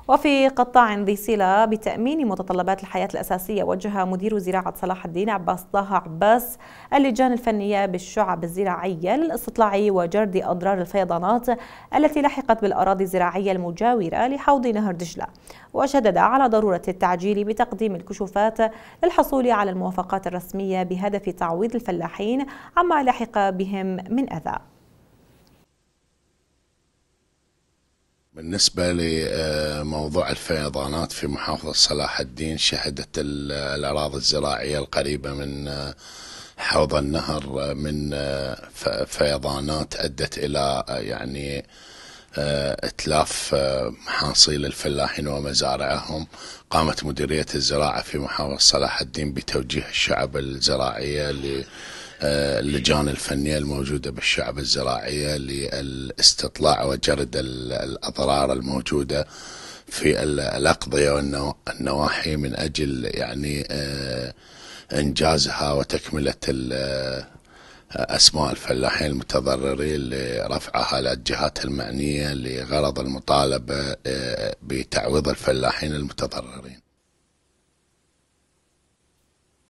وفي قطاع ذي صلة بتأمين متطلبات الحياة الأساسية، وجه مدير زراعة صلاح الدين عباس طه عباس اللجان الفنية بالشعب الزراعية للاستطلاع وجرد أضرار الفيضانات التي لحقت بالأراضي الزراعية المجاورة لحوض نهر دجلة، وشدد على ضرورة التعجيل بتقديم الكشوفات للحصول على الموافقات الرسمية بهدف تعويض الفلاحين عما لحق بهم من أذى. بالنسبة لموضوع الفيضانات في محافظة صلاح الدين، شهدت الأراضي الزراعية القريبة من حوض النهر من فيضانات أدت إلى إتلاف محاصيل الفلاحين ومزارعهم. قامت مديرية الزراعة في محافظة صلاح الدين بتوجيه الشعب الزراعية اللجان الفنية الموجودة بالشعب الزراعية للاستطلاع وجرد الأضرار الموجودة في الأقضية والنواحي من أجل إنجازها وتكملة أسماء الفلاحين المتضررين لرفعها للجهات المعنية لغرض المطالبة بتعويض الفلاحين المتضررين.